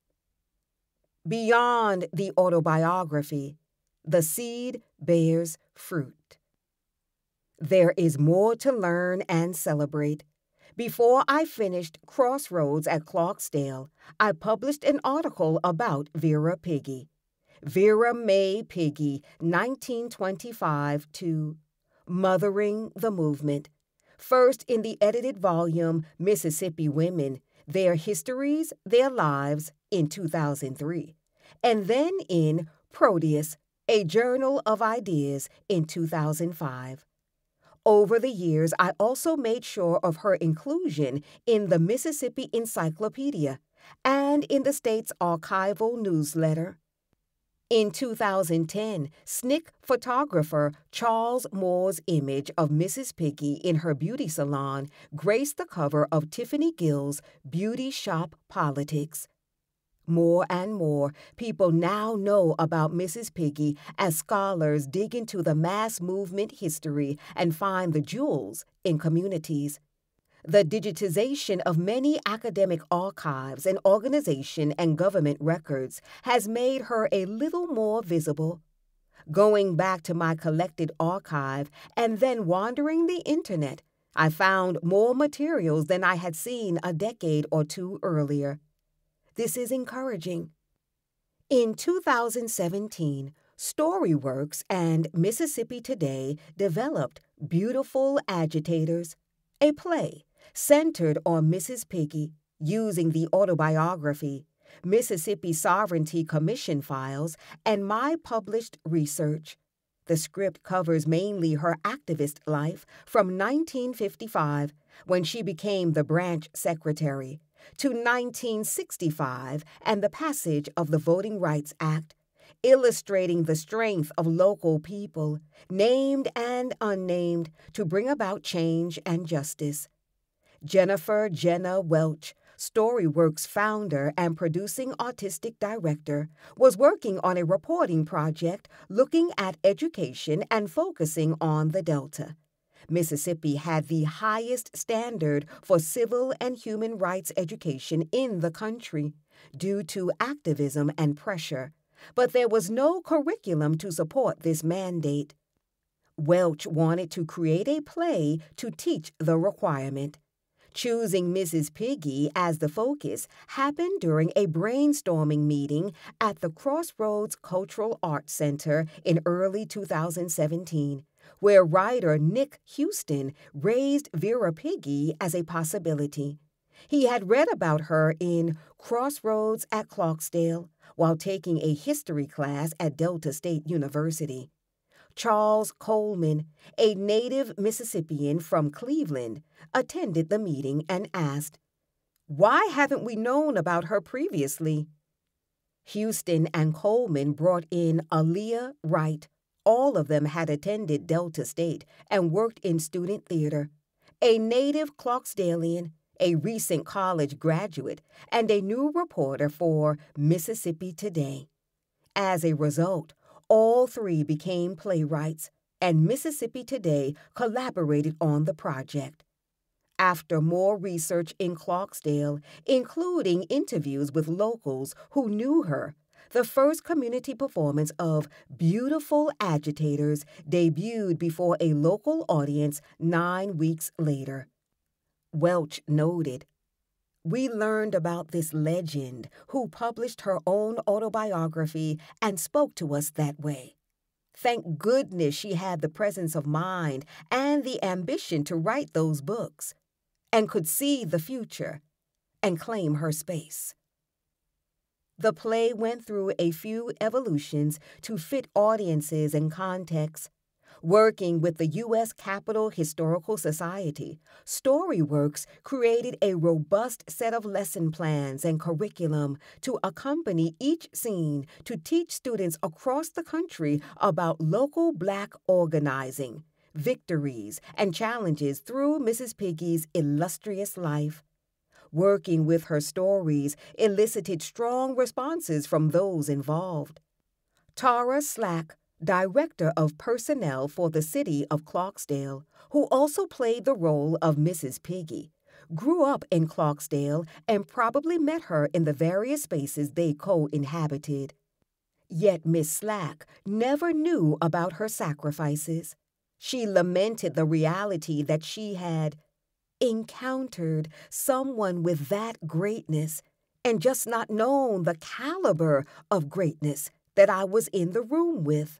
Beyond the autobiography, the seed bears fruit. There is more to learn and celebrate. Before I finished Crossroads at Clarksdale, I published an article about Vera Pigee. Vera Mae Pigee, nineteen twenty-five to Mothering the Movement. First in the edited volume Mississippi Women, Their Histories, Their Lives in two thousand three, and then in Proteus, a Journal of Ideas in two thousand five. Over the years, I also made sure of her inclusion in the Mississippi Encyclopedia and in the state's archival newsletter. In two thousand ten, S N C C photographer Charles Moore's image of Missus Pigee in her beauty salon graced the cover of Tiffany Gill's Beauty Shop Politics. More and more people now know about Missus Pigee as scholars dig into the mass movement history and find the jewels in communities. The digitization of many academic archives and organization and government records has made her a little more visible. Going back to my collected archive and then wandering the internet, I found more materials than I had seen a decade or two earlier. This is encouraging. In two thousand seventeen, Storyworks and Mississippi Today developed Beautiful Agitators, a play centered on Missus Pigee using the autobiography, Mississippi Sovereignty Commission files, and my published research. The script covers mainly her activist life from nineteen fifty-five, when she became the branch secretary, to nineteen sixty-five and the passage of the Voting Rights Act, illustrating the strength of local people, named and unnamed, to bring about change and justice. Jennifer Jenna Welch, Storyworks founder and producing artistic director, was working on a reporting project looking at education and focusing on the Delta. Mississippi had the highest standard for civil and human rights education in the country due to activism and pressure, but there was no curriculum to support this mandate. Welch wanted to create a play to teach the requirement. Choosing Missus Pigee as the focus happened during a brainstorming meeting at the Crossroads Cultural Arts Center in early two thousand seventeen, where writer Nick Houston raised Vera Pigee as a possibility. He had read about her in Crossroads at Clarksdale while taking a history class at Delta State University. Charles Coleman, a native Mississippian from Cleveland, attended the meeting and asked, "Why haven't we known about her previously?" Houston and Coleman brought in Aaliyah Wright. All of them had attended Delta State and worked in student theater, a native Clarksdalian, a recent college graduate, and a new reporter for Mississippi Today. As a result, all three became playwrights, and Mississippi Today collaborated on the project. After more research in Clarksdale, including interviews with locals who knew her, the first community performance of Beautiful Agitators debuted before a local audience nine weeks later. Welch noted, We learned about this legend who published her own autobiography and spoke to us that way. Thank goodness she had the presence of mind and the ambition to write those books, and could see the future and claim her space. The play went through a few evolutions to fit audiences and contexts. Working with the U S Capitol Historical Society, Storyworks created a robust set of lesson plans and curriculum to accompany each scene to teach students across the country about local Black organizing, victories, and challenges through Missus Pigee's illustrious life. Working with her stories elicited strong responses from those involved. Tara Slack, Director of Personnel for the City of Clarksdale, who also played the role of Missus Pigee, grew up in Clarksdale and probably met her in the various spaces they co-inhabited. Yet Miss Slack never knew about her sacrifices. She lamented the reality that she had encountered someone with that greatness and just not known the caliber of greatness that I was in the room with.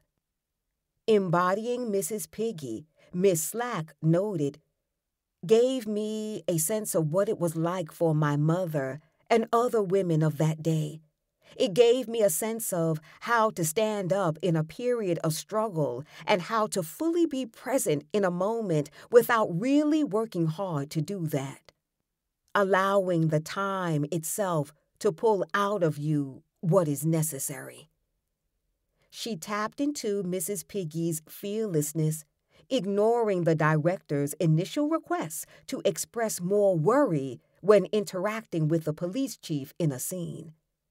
Embodying Missus Pigee, Miss Slack noted, gave me a sense of what it was like for my mother and other women of that day. It gave me a sense of how to stand up in a period of struggle and how to fully be present in a moment without really working hard to do that. Allowing the time itself to pull out of you what is necessary. She tapped into Missus Pigee's fearlessness, ignoring the director's initial requests to express more worry when interacting with the police chief in a scene.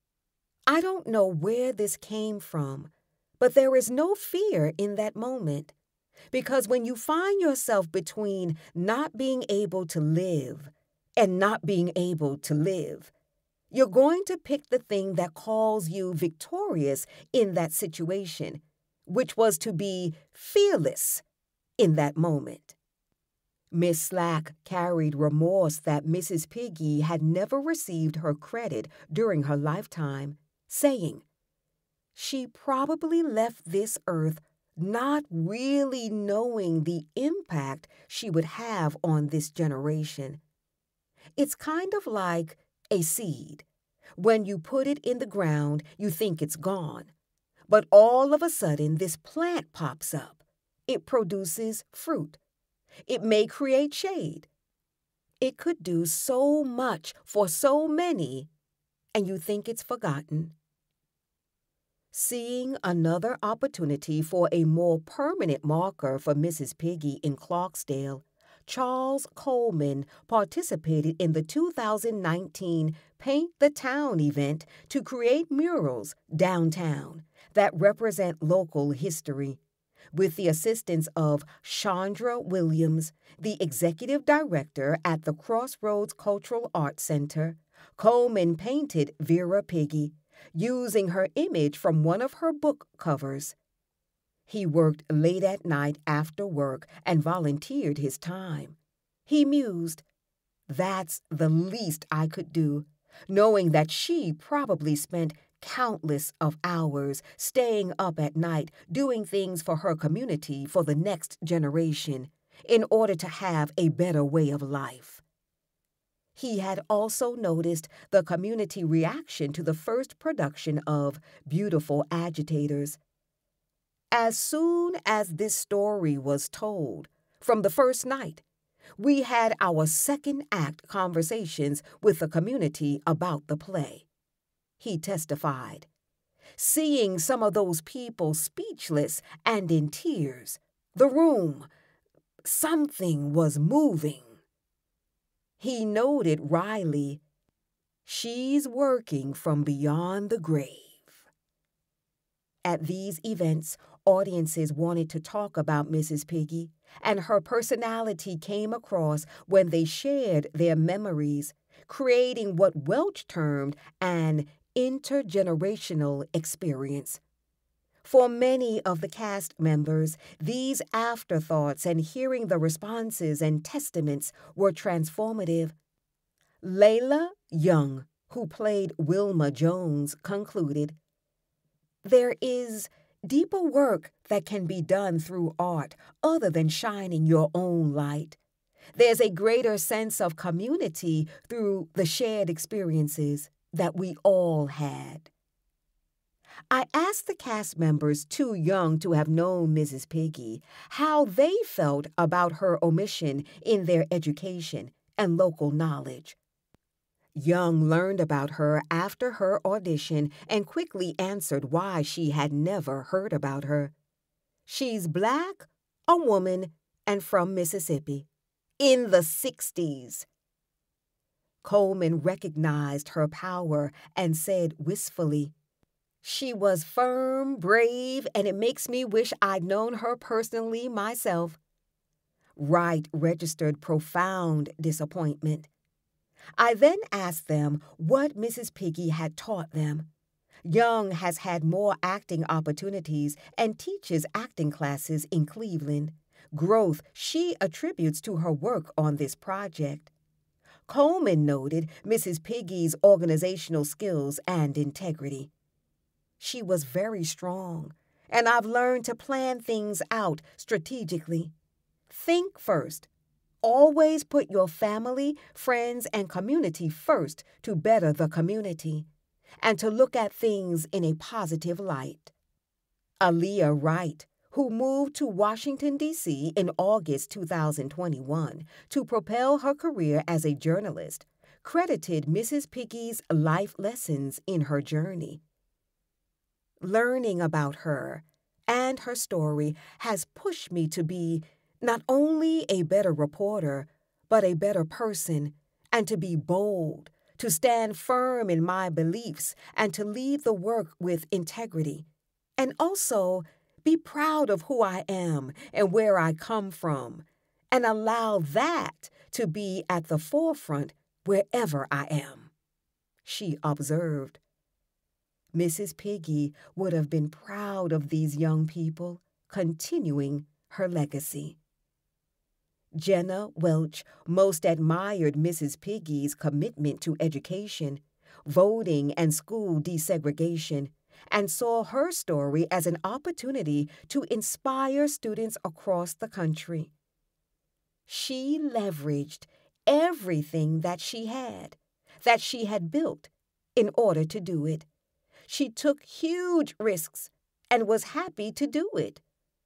I don't know where this came from, but there is no fear in that moment, because when you find yourself between not being able to live and not being able to live, you're going to pick the thing that calls you victorious in that situation, which was to be fearless in that moment. Miss Slack carried remorse that Missus Pigee had never received her credit during her lifetime, saying, she probably left this earth not really knowing the impact she would have on this generation. It's kind of like a seed. When you put it in the ground, you think it's gone. But all of a sudden, this plant pops up. It produces fruit. It may create shade. It could do so much for so many, and you think it's forgotten. Seeing another opportunity for a more permanent marker for Missus Pigee in Clarksdale, Charles Coleman participated in the two thousand nineteen Paint the Town event to create murals downtown that represent local history. With the assistance of Chandra Williams, the executive director at the Crossroads Cultural Arts Center, Coleman painted Vera Pigee, using her image from one of her book covers. He worked late at night after work and volunteered his time. He mused, that's the least I could do, knowing that she probably spent countless of hours staying up at night doing things for her community for the next generation in order to have a better way of life. He had also noticed the community reaction to the first production of Beautiful Agitators. As soon as this story was told, from the first night, we had our second act conversations with the community about the play. He testified, seeing some of those people speechless and in tears, the room, something was moving. He noted wryly, she's working from beyond the grave. At these events, audiences wanted to talk about Missus Pigee, and her personality came across when they shared their memories, creating what Welch termed an intergenerational experience. For many of the cast members, these afterthoughts and hearing the responses and testaments were transformative. Layla Young, who played Wilma Jones, concluded, "There is deeper work that can be done through art other than shining your own light. There's a greater sense of community through the shared experiences that we all had." I asked the cast members too young to have known Missus Pigee how they felt about her omission in their education and local knowledge. Young learned about her after her audition and quickly answered why she had never heard about her. She's black, a woman, and from Mississippi. In the sixties. Coleman recognized her power and said wistfully, "She was firm, brave, and it makes me wish I'd known her personally myself." Wright registered profound disappointment. I then asked them what Missus Pigee had taught them. Young has had more acting opportunities and teaches acting classes in Cleveland, growth she attributes to her work on this project. Coleman noted Missus Pigee's organizational skills and integrity. "She was very strong, and I've learned to plan things out strategically. Think first. Always put your family, friends, and community first to better the community, and to look at things in a positive light." Aaliyah Wright, who moved to Washington, D C in August two thousand twenty-one to propel her career as a journalist, credited Missus Pigee's life lessons in her journey. "Learning about her and her story has pushed me to be not only a better reporter, but a better person, and to be bold, to stand firm in my beliefs, and to lead the work with integrity, and also be proud of who I am and where I come from, and allow that to be at the forefront wherever I am," she observed. Missus Pigee would have been proud of these young people, continuing her legacy. Jenna Welch most admired Missus Pigee's commitment to education, voting, and school desegregation, and saw her story as an opportunity to inspire students across the country. She leveraged everything that she had, that she had built, in order to do it. She took huge risks and was happy to do it.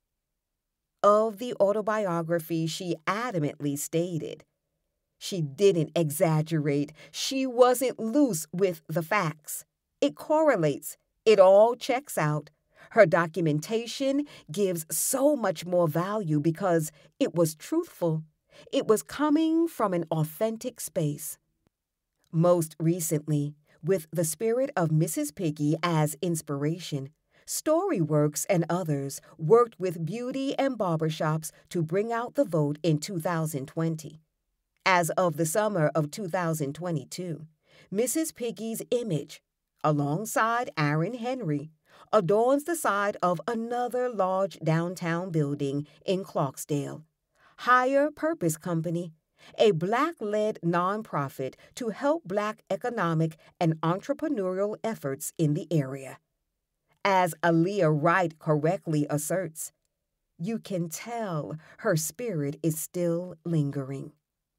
Of the autobiography, she adamantly stated, "She didn't exaggerate. She wasn't loose with the facts. It correlates. It all checks out. Her documentation gives so much more value because it was truthful. It was coming from an authentic space." Most recently, with the spirit of Missus Pigee as inspiration, Storyworks and others worked with beauty and barbershops to bring out the vote in two thousand twenty. As of the summer of two thousand twenty-two, Missus Pigee's image, alongside Aaron Henry, adorns the side of another large downtown building in Clarksdale, Higher Purpose Company, a Black-led nonprofit to help Black economic and entrepreneurial efforts in the area. As Aaliyah Wright correctly asserts, you can tell her spirit is still lingering.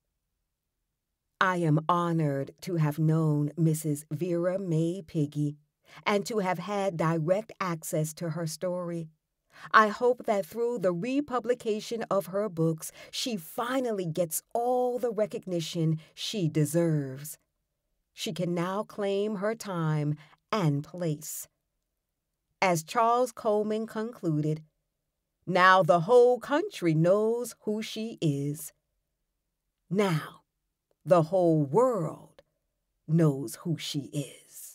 I am honored to have known Missus Vera Mae Pigee and to have had direct access to her story. I hope that through the republication of her books, she finally gets all the recognition she deserves. She can now claim her time and place. As Charles Coleman concluded, "Now the whole country knows who she is. Now the whole world knows who she is."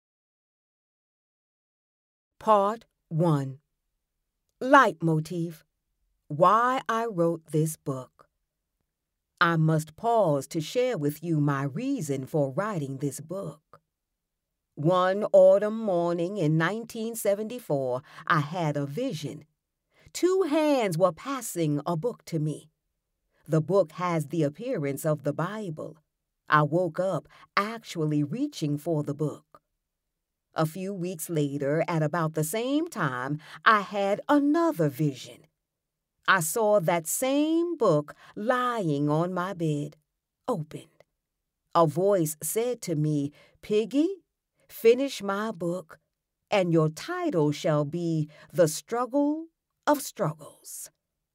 Part one. Leitmotif: Why I Wrote This Book. I must pause to share with you my reason for writing this book. One autumn morning in nineteen seventy-four, I had a vision. Two hands were passing a book to me. The book has the appearance of the Bible. I woke up actually reaching for the book. A few weeks later, at about the same time, I had another vision. I saw that same book lying on my bed, opened. A voice said to me, "Piggy, finish my book, and your title shall be The Struggle of Struggles."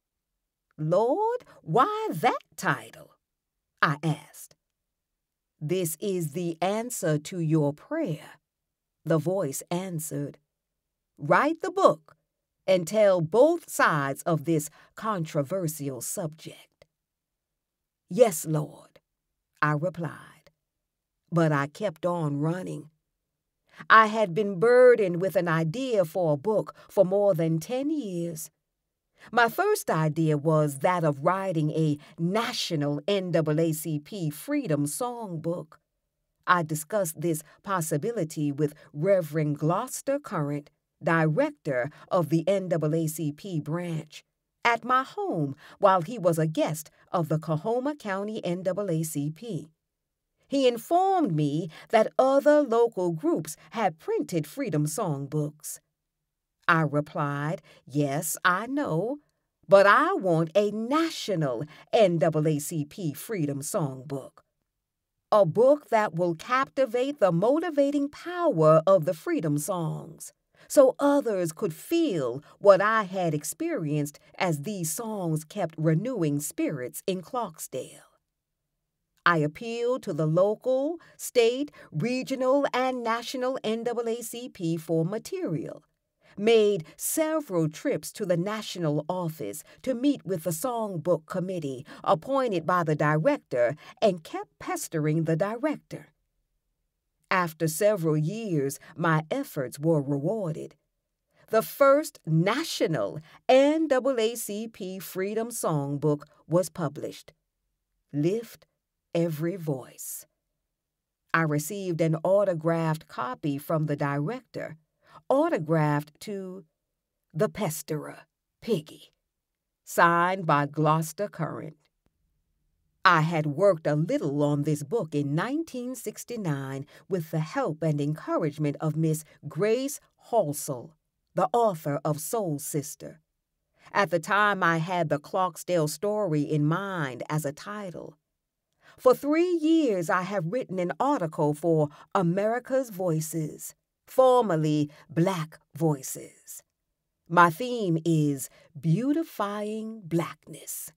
"Lord, why that title?" I asked. "This is the answer to your prayer," the voice answered. "Write the book and tell both sides of this controversial subject." "Yes, Lord," I replied, but I kept on running. I had been burdened with an idea for a book for more than ten years. My first idea was that of writing a national N double A C P freedom songbook. I discussed this possibility with Reverend Gloucester Current, director of the N double A C P branch, at my home while he was a guest of the Coahoma County N double A C P. He informed me that other local groups had printed freedom songbooks. I replied, "Yes, I know, but I want a national N double A C P freedom songbook. A book that will captivate the motivating power of the freedom songs, so others could feel what I had experienced as these songs kept renewing spirits in Clarksdale." I appealed to the local, state, regional, and national N double A C P for material, made several trips to the national office to meet with the songbook committee appointed by the director, and kept pestering the director. After several years, my efforts were rewarded. The first national N double A C P Freedom Songbook was published. Lift Every Voice. I received an autographed copy from the director, autographed to "The Pesterer, Piggy," signed by Gloucester Current. I had worked a little on this book in nineteen sixty-nine with the help and encouragement of Miss Grace Halsell, the author of Soul Sister. At the time, I had the Clarksdale story in mind as a title. For three years, I have written an article for America's Voices, formerly Black Voices. My theme is beautifying Blackness.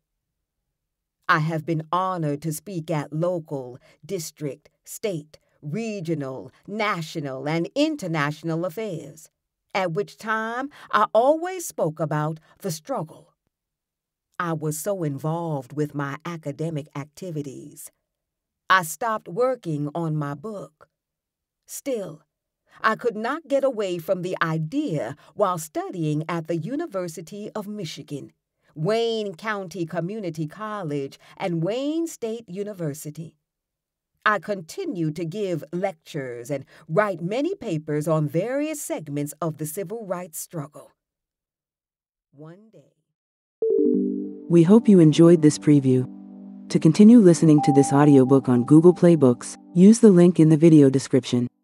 I have been honored to speak at local, district, state, regional, national, and international affairs, at which time I always spoke about the struggle. I was so involved with my academic activities. I stopped working on my book. Still, I could not get away from the idea while studying at the University of Michigan, Wayne County Community College, and Wayne State University. I continued to give lectures and write many papers on various segments of the civil rights struggle. One day. We hope you enjoyed this preview. To continue listening to this audiobook on Google Play Books, use the link in the video description.